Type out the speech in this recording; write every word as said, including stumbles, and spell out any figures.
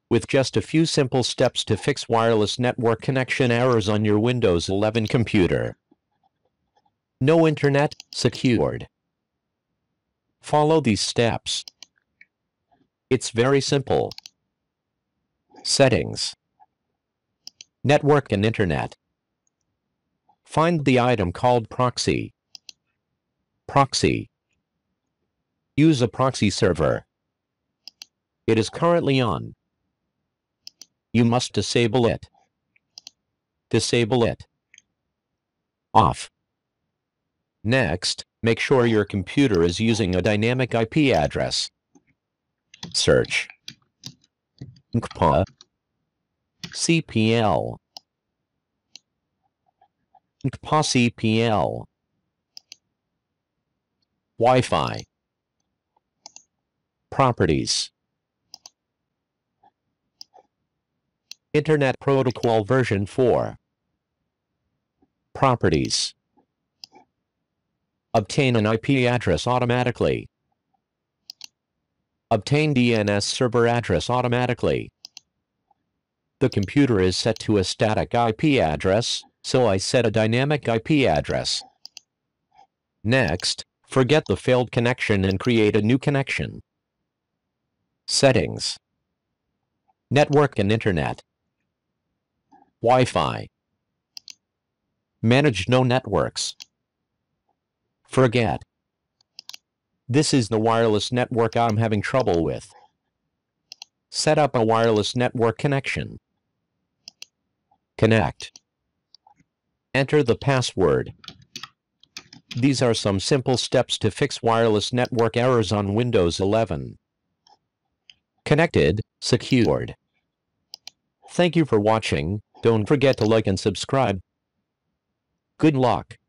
with just a few simple steps to fix wireless network connection errors on your Windows eleven computer. No internet, secured. Follow these steps. It's very simple. Settings. Network and Internet. Find the item called Proxy. Proxy. Use a proxy server. It is currently on. You must disable it. Disable it. Off. Next, make sure your computer is using a dynamic I P address. Search C P A C P L C P A C P L Wi-Fi Properties Internet Protocol version four Properties Obtain an I P address automatically. Obtain D N S server address automatically. The computer is set to a static I P address, so I set a dynamic I P address. Next, forget the failed connection and create a new connection. Settings. Network and Internet. Wi-Fi. Manage no networks. Forget. This is the wireless network I'm having trouble with. Set up a wireless network connection. Connect. Enter the password. These are some simple steps to fix wireless network errors on Windows eleven. Connected, secured. Thank you for watching. Don't forget to like and subscribe. Good luck.